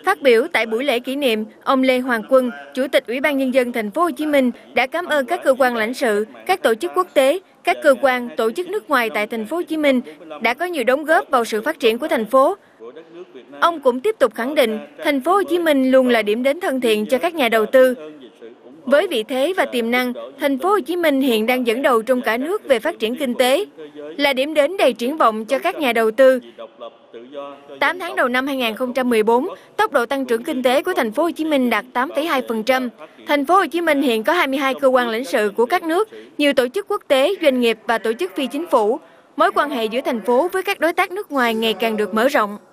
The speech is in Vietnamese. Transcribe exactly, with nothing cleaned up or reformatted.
Phát biểu tại buổi lễ kỷ niệm, ông Lê Hoàng Quân, Chủ tịch Ủy ban Nhân dân Thành phố Hồ Chí Minh đã cảm ơn các cơ quan lãnh sự, các tổ chức quốc tế, các cơ quan, tổ chức nước ngoài tại Thành phố Hồ Chí Minh đã có nhiều đóng góp vào sự phát triển của thành phố. Ông cũng tiếp tục khẳng định, Thành phố Hồ Chí Minh luôn là điểm đến thân thiện cho các nhà đầu tư. Với vị thế và tiềm năng, Thành phố Hồ Chí Minh hiện đang dẫn đầu trong cả nước về phát triển kinh tế, là điểm đến đầy triển vọng cho các nhà đầu tư. tám tháng đầu năm hai nghìn không trăm mười bốn, tốc độ tăng trưởng kinh tế của Thành phố Hồ Chí Minh đạt tám phẩy hai phần trăm. Thành phố Hồ Chí Minh hiện có hai mươi hai cơ quan lãnh sự của các nước, nhiều tổ chức quốc tế, doanh nghiệp và tổ chức phi chính phủ. Mối quan hệ giữa thành phố với các đối tác nước ngoài ngày càng được mở rộng.